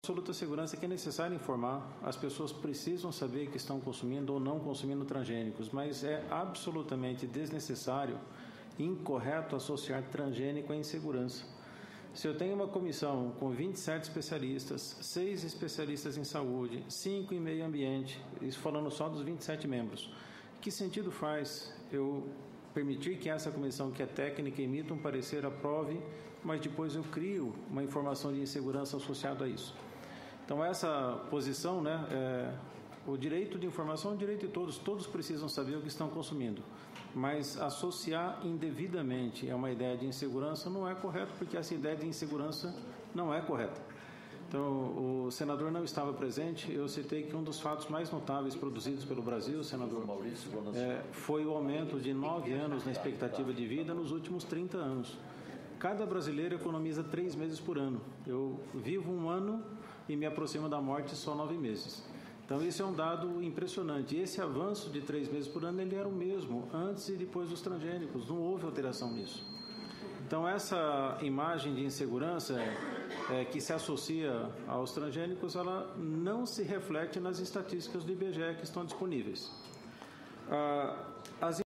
absoluta segurança que é necessário informar, as pessoas precisam saber que estão consumindo ou não consumindo transgênicos, mas é absolutamente desnecessário e incorreto associar transgênico à insegurança. Se eu tenho uma comissão com 27 especialistas, 6 especialistas em saúde, 5 em meio ambiente, isso falando só dos 27 membros, que sentido faz eu permitir que essa comissão, que é técnica, emita um parecer, aprove, mas depois eu crio uma informação de insegurança associada a isso? Então, essa posição, o direito de informação é um direito de todos, todos precisam saber o que estão consumindo, mas associar indevidamente a uma ideia de insegurança não é correto, porque essa ideia de insegurança não é correta. Então, o senador não estava presente, eu citei que um dos fatos mais notáveis produzidos pelo Brasil, senador, foi o aumento de 9 anos na expectativa de vida nos últimos 30 anos. Cada brasileiro economiza 3 meses por ano. Eu vivo 1 ano e me aproximo da morte só 9 meses. Então, isso é um dado impressionante. Esse avanço de 3 meses por ano, ele era o mesmo antes e depois dos transgênicos. Não houve alteração nisso. Então, essa imagem de insegurança que se associa aos transgênicos, ela não se reflete nas estatísticas do IBGE que estão disponíveis. As